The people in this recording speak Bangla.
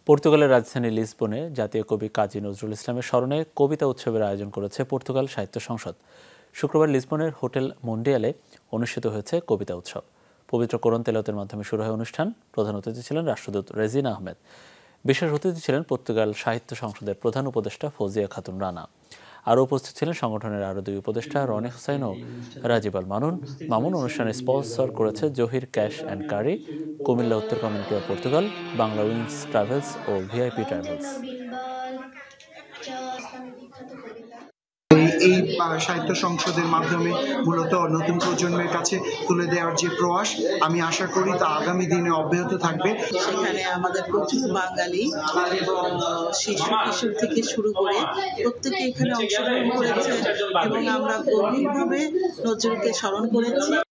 পর্তুগালের রাজধানী লিসবনে জাতীয় কবি কাজী নজরুল ইসলামের স্মরণে কবিতা উৎসবের আয়োজন করেছে পর্তুগাল সাহিত্য সংসদ। শুক্রবার লিসবনের হোটেল মন্ডিয়ালে অনুষ্ঠিত হয়েছে কবিতা উৎসব। পবিত্র কোরআন তেলাওয়াতের মাধ্যমে শুরু হয় অনুষ্ঠান। প্রধান অতিথি ছিলেন রাষ্ট্রদূত রেজিনা আহমেদ। বিশেষ অতিথি ছিলেন পর্তুগাল সাহিত্য সংসদের প্রধান উপদেষ্টা ফৌজিয়া খাতুন রানা। আরও উপস্থিত ছিলেন সংগঠনের আরও দুই উপদেষ্টা রনি হুসাইন ও রাজিব আল মামুন। অনুষ্ঠানে স্পন্সর করেছে Zahir cash and curry, Comilla Uttar community of Portugal, Bangla wings travels ও ভিআইপি ট্রাভেলস। এই সাহিত্য সংসদের মাধ্যমে মূলত নতুন প্রজন্মের কাছে তুলে দেওয়ার যে প্রয়াস, আমি আশা করি তা আগামী দিনে অব্যাহত থাকবে। সেখানে আমাদের প্রচুর বাঙালি এবং শিশু কিশোর থেকে শুরু করে প্রত্যেকে এখানে অংশগ্রহণ করেছে এবং আমরা গভীরভাবে নজরুলকে স্মরণ করেছি।